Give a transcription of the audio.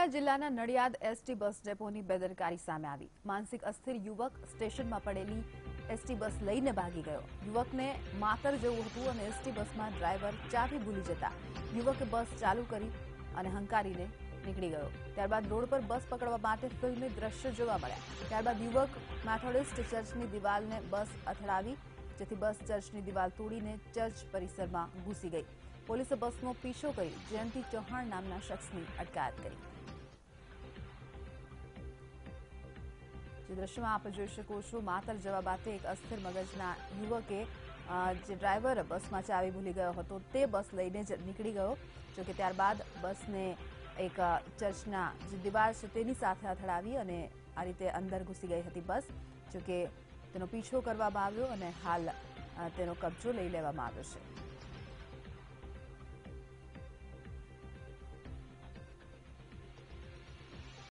બનાસકાંઠા જિલ્લાના Nadiad ST bus ડેપોની બેદરકારી સામે આવી। માનસિક અસ્થિર યુવક સ્ટેશનમાં પડેલી એસટી બસ લઈને ભાગી ગયો। યુવકને માતર જવું હતું અને એસટી બસમાં ડ્રાઈવર ચાવી ભૂલી જતા યુવકે બસ ચાલુ કરી અને હંકારીને નીકળી ગયો। ત્યારબાદ રોડ પર બસ પકડવા માટે ફિલ્મી દ્રશ્યો જોવા મળ્યા। ત્યારબાદ યુવક મેથોડિસ્ટ ચર્ચની દિવાલને બસ અથડાવી, જેથી બસ ચર્ચની દિવાલ તોડીને ચર્ચ પરિસરમાં ઘૂસી ગઈ। પોલીસે બસનો પીછો કરી જયંતિ ચૌહાણ નામના શખ્સની અટકાયત કરી। જે દ્રશ્યમાં આપ જોઈ શકો છો, માતર જવા બાદ એક અસ્થિર મગજના યુવકે જે ડ્રાઈવર બસમાં ચાવી ભૂલી ગયો હતો તે બસ લઈને જ નીકળી ગયો। જોકે ત્યારબાદ બસને એક ચર્ચના જે દિવાલ છે તેની સાથે અથડાવી અને આ રીતે અંદર ઘૂસી ગઈ હતી બસ। જોકે તેનો પીછો કરવામાં આવ્યો અને હાલ તેનો કબજો લઈ લેવામાં આવ્યો છે।